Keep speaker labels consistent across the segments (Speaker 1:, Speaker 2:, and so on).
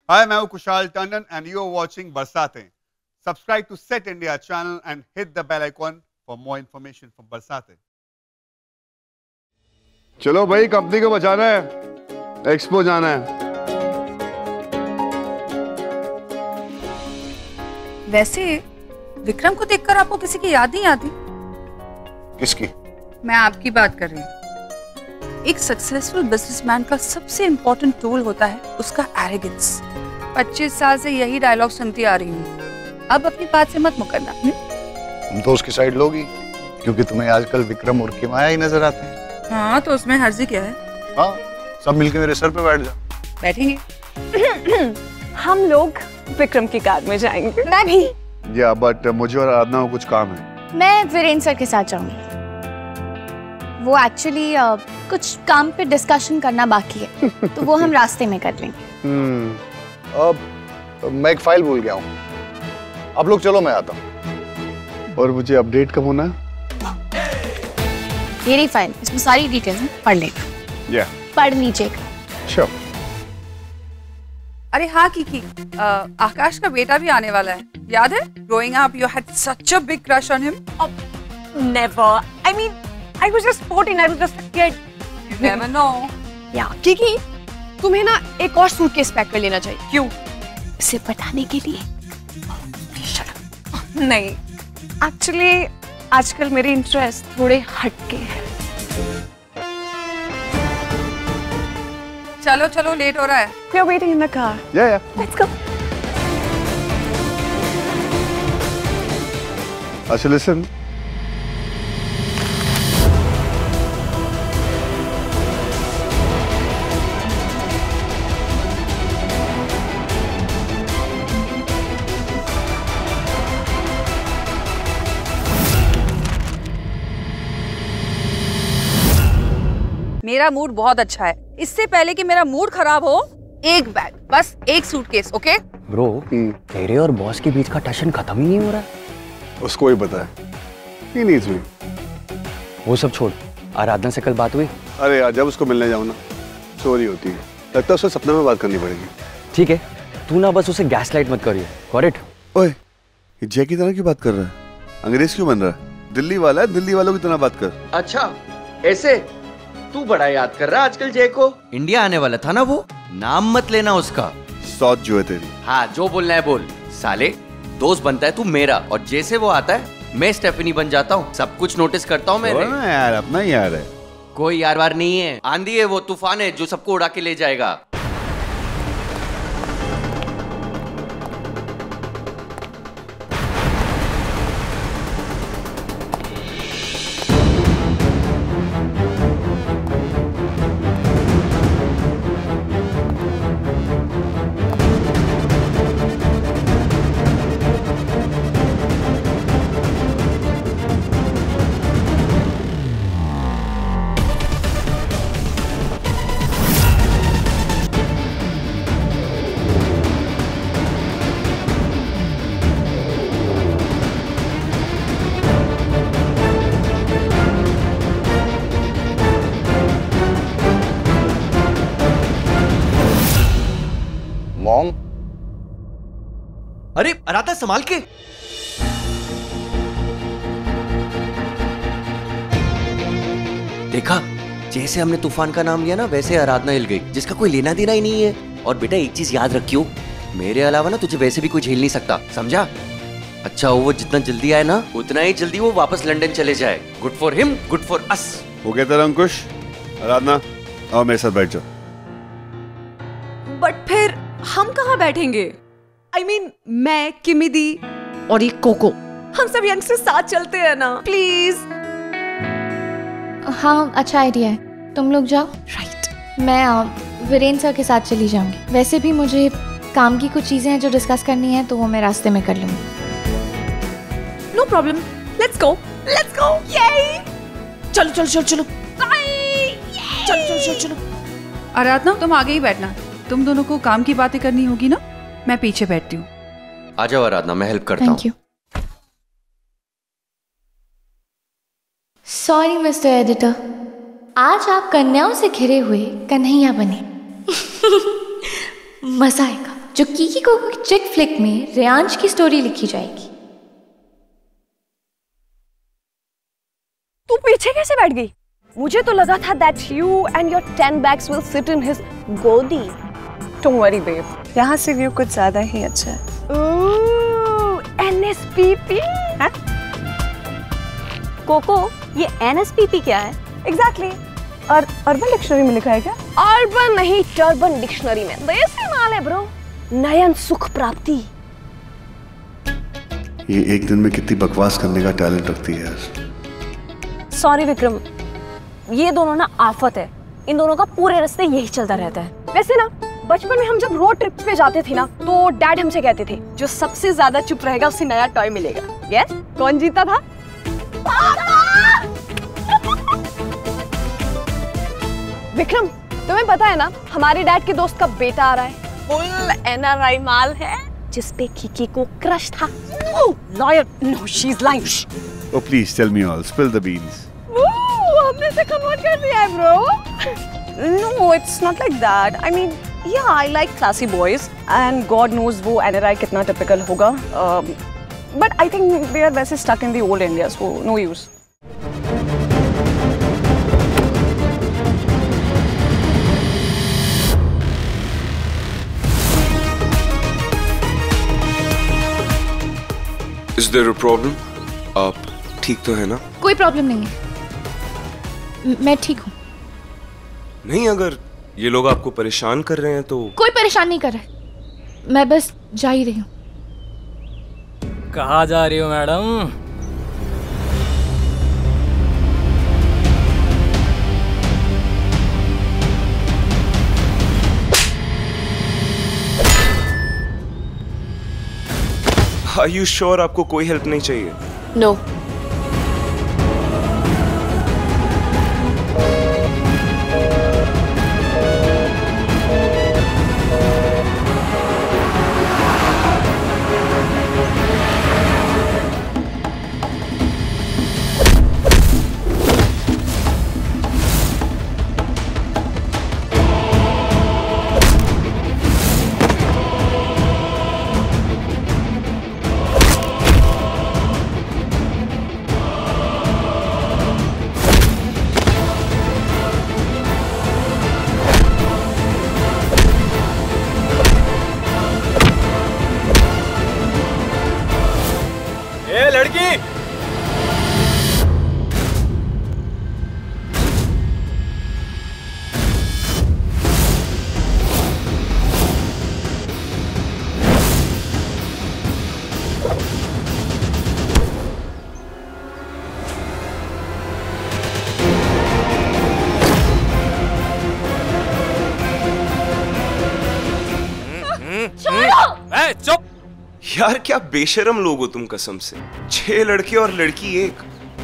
Speaker 1: Hi, मैं हूं Kushal Tandon and you are watching Barsatein. Subscribe to Set India channel and hit the bell icon for more information from Barsatein.
Speaker 2: चलो भाई, company को बचाना है, expo जाना है।
Speaker 3: वैसे विक्रम को देखकर आपको किसी की याद नहीं आती?
Speaker 2: किसकी?
Speaker 3: मैं आपकी बात कर रही हूँ। एक सक्सेसफुल बिजनेसमैन का सबसे इम्पोर्टेंट टूल होता है उसका एरोगेंस। 25 साल से यही डायलॉग सुनती आ रही हूँ। अब अपनी बात से मत मुकरना।
Speaker 2: तुम तो उसकी साइड लोगी, क्योंकि तुम्हें आजकल विक्रम और की माया ही नजर आते हैं।
Speaker 3: हाँ, तो उसमें हर्जी क्या है?
Speaker 2: हाँ, सब मिलके मेरे सर पे बैठ जाओ।
Speaker 3: बैठेंगे।
Speaker 4: हम लोग विक्रम की कार में जाएंगे।
Speaker 5: मैं भी।
Speaker 2: या बट मुझे और आराधना को कुछ काम है।
Speaker 5: मैं वीरेंद्र सर के साथ जाऊंगी। वो एक्चुअली कुछ काम पे डिस्कशन करना बाकी है, तो वो हम रास्ते में कर लेंगे।
Speaker 2: अब मैं एक फाइल भूल गया हूँ। आप लोग चलो, मैं आता हूँ। और मुझे अपडेट कब होना है?
Speaker 5: ये रही फाइल, इसमें सारी डिटेल्स हैं, पढ़ लेना। पढ़ लीजिएगा।
Speaker 2: श्योर।
Speaker 3: अरे हाँ की आकाश का बेटा भी आने वाला है, याद है? Growing up, you had such a big crush on him.
Speaker 4: Never. I mean, I was just 14. I was just a kid.
Speaker 3: You never know.
Speaker 4: या किकी, तुम्हें ना एक और सूटकेस पैक कर लेना चाहिए।
Speaker 3: क्यों?
Speaker 5: इसे पटाने के लिए।
Speaker 4: नहीं, एक्चुअली आजकल मेरे इंटरेस्ट थोड़े हटके हैं।
Speaker 3: चलो चलो, लेट हो रहा है।
Speaker 4: We are waiting in the car.
Speaker 2: Yeah.
Speaker 4: Let's go.
Speaker 2: अच्छा, listen.
Speaker 3: मेरा मूड बहुत अच्छा है। इससे पहले कि मेरा मूड खराब हो, एक बैग, बस एक सूटकेस, ओके?
Speaker 6: ब्रो, तेरे और बॉस के बीच का टशन खत्म ही नहीं हो रहा है।
Speaker 2: उसको ही पता है। ही नहीं हुई।
Speaker 6: वो सब छोड़, आराधना से कल बात हुई?
Speaker 2: अरे यार, जब उसको मिलने जाऊँ ना, चोरी होती है। लगता है उससे सपने में बात करनी पड़ेगी।
Speaker 6: ठीक है, तू ना बस उसे गैसलाइट मत करियो। Got it?
Speaker 2: ओए, ये जय की तरह क्यों बात कर रहा है? अंग्रेज क्यों बन रहा है? दिल्ली वाला है, दिल्ली वालों की तरह बात कर।
Speaker 7: अच्छा, ऐसे? तू बड़ा याद कर रहा आजकल जय को। इंडिया आने वाला था ना वो, नाम मत लेना उसका।
Speaker 2: सौत जो है तेरी।
Speaker 7: हाँ, जो बोलना है बोल। साले, दोस्त बनता है तू मेरा, और जैसे वो आता है मैं स्टेफनी बन जाता हूँ। सब कुछ नोटिस करता हूँ मैंने।
Speaker 2: यार, अपना ही यार है।
Speaker 7: कोई यार वार नहीं है, आंधी है वो, तूफान है जो सबको उड़ा के ले जाएगा।
Speaker 2: मॉम?
Speaker 7: अरे आराधना, संभाल के। देखा, जैसे हमने तूफान का नाम लिया ना, वैसे आराधना हिल गई, जिसका कोई लेना देना ही नहीं है। और बेटा एक चीज याद रखियो, मेरे अलावा ना तुझे वैसे भी कोई झेल नहीं सकता, समझा? अच्छा वो जितना जल्दी आए ना, उतना ही जल्दी वो वापस लंदन चले जाए। Good for him, good for us.
Speaker 2: हो गया तेरा अंकुश? आराधना, आओ मेरे साथ बैठ जाओ।
Speaker 4: बट फिर हम कहाँ बैठेंगे? I mean, मैं, किमिदी और ये कोको, हम सब यंग से साथ चलते हैं ना, प्लीज।
Speaker 5: हाँ, अच्छा आइडिया है। तुम लोग जाओ।
Speaker 4: राइट।
Speaker 5: मैं वीरेंद्र सर के साथ चली जाऊंगी। वैसे भी मुझे काम की कुछ चीजें हैं जो डिस्कस करनी है, तो वो मैं रास्ते में कर लूंगी।
Speaker 4: No problem, let's go, let's go. ये चलो चलो चलो चलो, चलो चलो चलो चलो।
Speaker 3: आराधना, तुम आगे ही बैठना। तुम दोनों को काम की बातें करनी होगी ना, मैं पीछे बैठती हूँ।
Speaker 7: आ जाओ आराधना, मैं हेल्प करता हूँ।
Speaker 5: Thank you. Sorry mister editor, आज आप कन्याओं से घिरे हुए कन्हैया बने। मजा आएगा।
Speaker 8: जो कीकी कोको की चिक फ्लिक में रेयांश की स्टोरी लिखी जाएगी।
Speaker 4: तू पीछे कैसे बैठ गई? मुझे तो लगा था that you and your 10 bags will sit in his गोदी। Don't worry babe, यहाँ से व्यू कुछ ज्यादा ही अच्छा है। NSPP? हाँ? कोको, ये NSPP क्या है? Exactly. और अर्बन डिक्शनरी में लिखा है क्या? अर्बन नहीं, टर्बन डिक्शनरी में। देसी माल है ब्रो। नयन सुख प्राप्ति।
Speaker 2: ये एक दिन में कितनी बकवास करने का टैलेंट रखती है यार।
Speaker 4: सॉरी विक्रम, ये दोनों ना आफत है। इन दोनों का पूरे रास्ते यही चलता रहता है। वैसे ना बचपन में हम जब रोड ट्रिप पे जाते थे ना, तो डैड हमसे कहते थे जो सबसे ज्यादा चुप रहेगा उसे नया टॉय मिलेगा। यस, कौन जीता था? विक्रम, तुम्हें पता है ना हमारे डैड के दोस्त का बेटा आ रहा है। फुल NRI माल है, जिसपे कीकी को क्रश था। Lawyer, no she is lying.
Speaker 2: Oh please tell me all. Spill the beans.
Speaker 4: हमने से कन्वर्ट कर दिया है bro. No, it's not like that. I mean, yeah, I like classy boys, and God knows वो NRI कितना typical होगा. But I think they are वैसे stuck in the old India, so no use.
Speaker 9: Is there a problem? आप ठीक तो है ना?
Speaker 8: कोई प्रॉब्लम नहीं है, मैं ठीक हूँ।
Speaker 9: नहीं, अगर ये लोग आपको परेशान कर रहे हैं तो?
Speaker 8: कोई परेशान नहीं कर रहा है, मैं बस जा ही रही हूँ।
Speaker 10: कहाँ जा रही हो मैडम?
Speaker 9: Are you sure आपको कोई हेल्प नहीं चाहिए?
Speaker 8: No.
Speaker 9: चुप यार, क्या बेशरम लोग हो तुम कसम से। 6 लड़के और लड़की एक।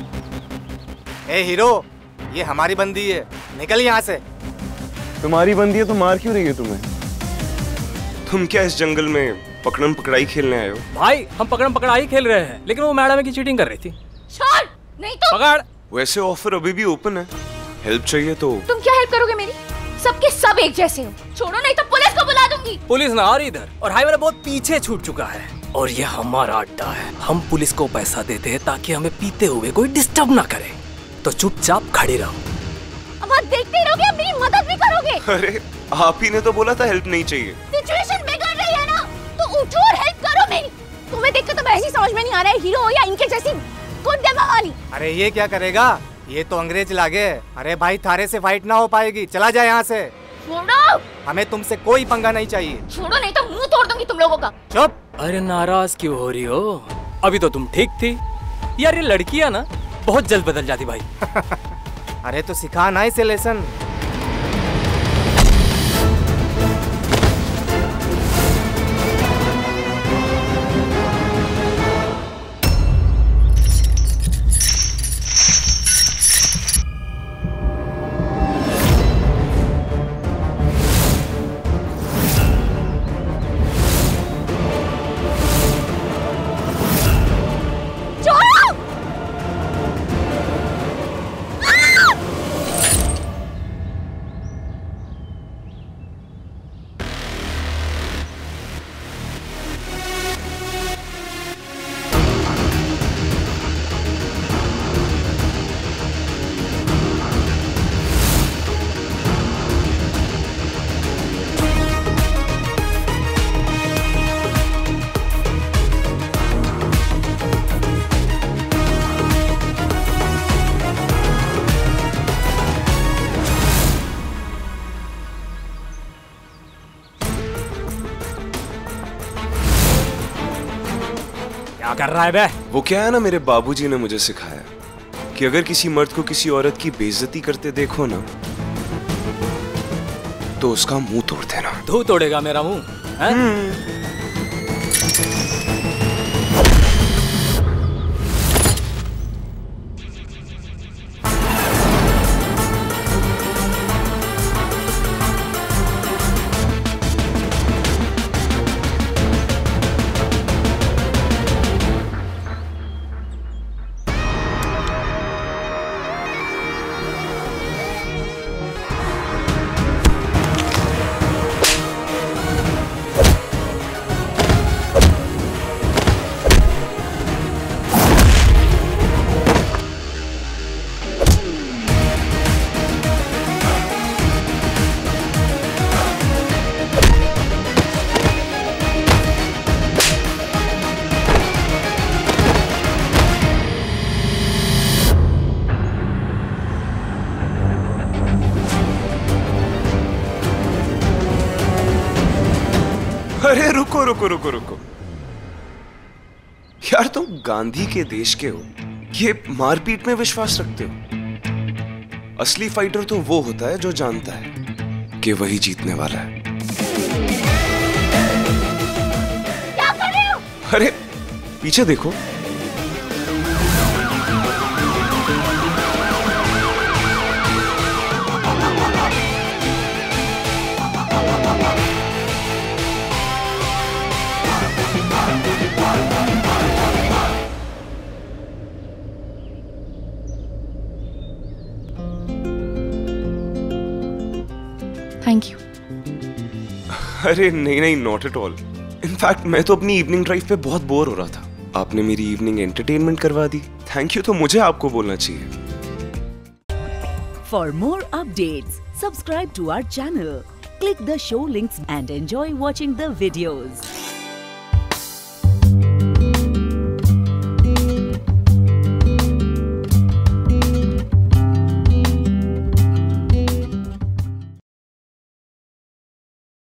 Speaker 11: ए हीरो, ये हमारी बंदी है, निकल यहाँ से।
Speaker 9: तुम्हारी बंदी है तो मार क्यों रही है तुम्हें? तुम क्या इस जंगल में पकड़म पकड़ाई खेलने आए हो?
Speaker 10: भाई हम पकड़म पकड़ाई खेल रहे हैं, लेकिन वो मैडम की चीटिंग कर रही थी।
Speaker 8: छोड़, नहीं तो
Speaker 10: पकड़।
Speaker 9: वैसे ऑफर अभी भी ओपन है, हेल्प चाहिए तो।
Speaker 8: तुम क्या हेल्प करोगे मेरी? सबके सब एक जैसे हो। छोड़ो नहीं तो पुलिस को बुला दूंगी।
Speaker 10: पुलिस ना आ रही इधर, और हाईवे बहुत पीछे छूट चुका है, और ये हमारा अड्डा है। हम पुलिस को पैसा देते हैं ताकि हमें पीते हुए कोई डिस्टर्ब ना करे, तो चुपचाप खड़ी रहो।
Speaker 8: अब आप देखते ही रहोगे, मेरी मदद भी करोगे?
Speaker 9: अरे आप ही ने तो बोला था हेल्प नहीं चाहिए।
Speaker 8: सिचुएशन बिगड़ रही है ना, तो उठो और हेल्प करो मेरी। तुम्हें देखकर तो ऐसी समझ में नहीं आ रहा है हीरो या इनके जैसी गुंडा वाली।
Speaker 11: अरे ये क्या करेगा, ये तो अंग्रेज लागे। अरे भाई थारे से फाइट ना हो पाएगी, चला जाए यहाँ से।
Speaker 8: छोड़ो,
Speaker 11: हमें तुमसे कोई पंगा नहीं चाहिए।
Speaker 8: छोड़ो नहीं तो मुंह तोड़ दूंगी तुम लोगों का।
Speaker 11: चुप।
Speaker 10: अरे नाराज क्यों हो रही हो? अभी तो तुम ठीक थी यार। ये लड़कियां ना बहुत जल्द बदल जाती भाई।
Speaker 11: अरे तो सिखा ना इसे लेसन।
Speaker 10: क्या कर रहा है बे?
Speaker 9: वो क्या है ना, मेरे बाबूजी ने मुझे सिखाया कि अगर किसी मर्द को किसी औरत की बेइज्जती करते देखो ना, तो उसका मुंह तोड़ देना।
Speaker 10: तू तोड़ेगा मेरा मुंह?
Speaker 9: अरे रुको रुको रुको रुको यार, तुम गांधी के देश के हो, ये मारपीट में विश्वास रखते हो? असली फाइटर तो वो होता है जो जानता है कि वही जीतने वाला है।
Speaker 8: क्या कर रहे हो?
Speaker 9: अरे पीछे देखो।
Speaker 5: Thank you.
Speaker 9: अरे नहीं नहीं, नॉट एट ऑल। इनफैक्ट मैं तो अपनी इवनिंग ड्राइव पे बहुत बोर हो रहा था, आपने मेरी इवनिंग एंटरटेनमेंट करवा दी। थैंक यू तो मुझे आपको बोलना चाहिए।
Speaker 12: For more updates, subscribe to our channel, click the show links and enjoy watching the videos.